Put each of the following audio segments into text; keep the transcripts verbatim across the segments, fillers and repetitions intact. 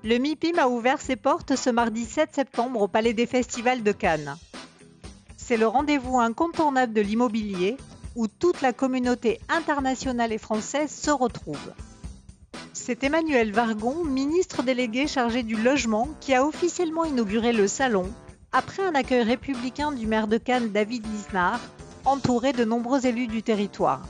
Le MIPIM a ouvert ses portes ce mardi sept septembre au Palais des Festivals de Cannes. C'est le rendez-vous incontournable de l'immobilier où toute la communauté internationale et française se retrouve. C'est Emmanuel Vargon, ministre délégué chargé du logement, qui a officiellement inauguré le salon, après un accueil républicain du maire de Cannes, David Lisnard, entouré de nombreux élus du territoire.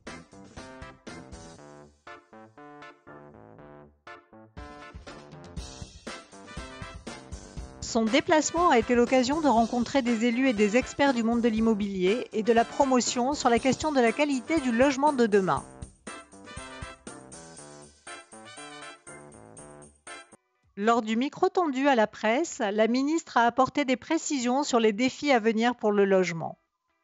Son déplacement a été l'occasion de rencontrer des élus et des experts du monde de l'immobilier et de la promotion sur la question de la qualité du logement de demain. Lors du micro tendu à la presse, la ministre a apporté des précisions sur les défis à venir pour le logement.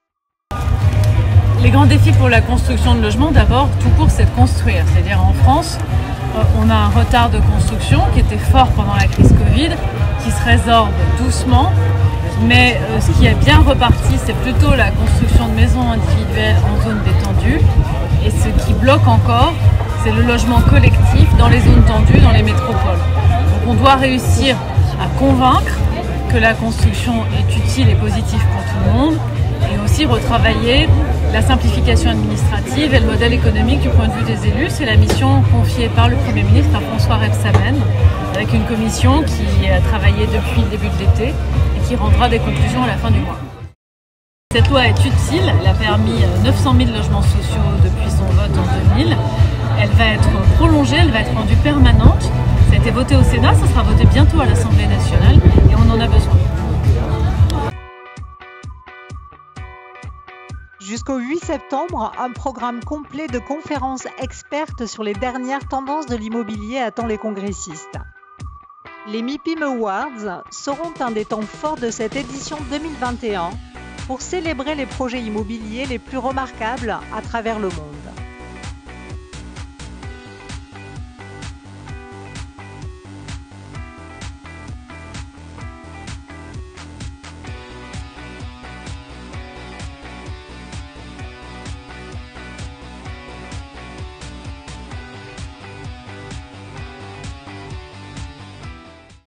Les grands défis pour la construction de logements, d'abord, tout court, c'est de construire. C'est-à-dire en France, on a un retard de construction qui était fort pendant la crise Covid, qui se résorbe doucement, mais euh, ce qui est bien reparti, c'est plutôt la construction de maisons individuelles en zone détendue, et ce qui bloque encore, c'est le logement collectif dans les zones tendues, dans les métropoles. Donc on doit réussir à convaincre que la construction est utile et positive pour tout le monde, et aussi retravailler la simplification administrative et le modèle économique du point de vue des élus. C'est la mission confiée par le Premier ministre à François Rebsamen, avec une commission qui a travaillé depuis le début de l'été et qui rendra des conclusions à la fin du mois. Cette loi est utile, elle a permis neuf cent mille logements sociaux depuis son vote en deux mille. Elle va être prolongée, elle va être rendue permanente. Ça a été voté au Sénat, ça sera voté bientôt à l'Assemblée nationale et on en a besoin. Jusqu'au huit septembre, un programme complet de conférences expertes sur les dernières tendances de l'immobilier attend les congressistes. Les MIPIM Awards seront un des temps forts de cette édition deux mille vingt et un pour célébrer les projets immobiliers les plus remarquables à travers le monde.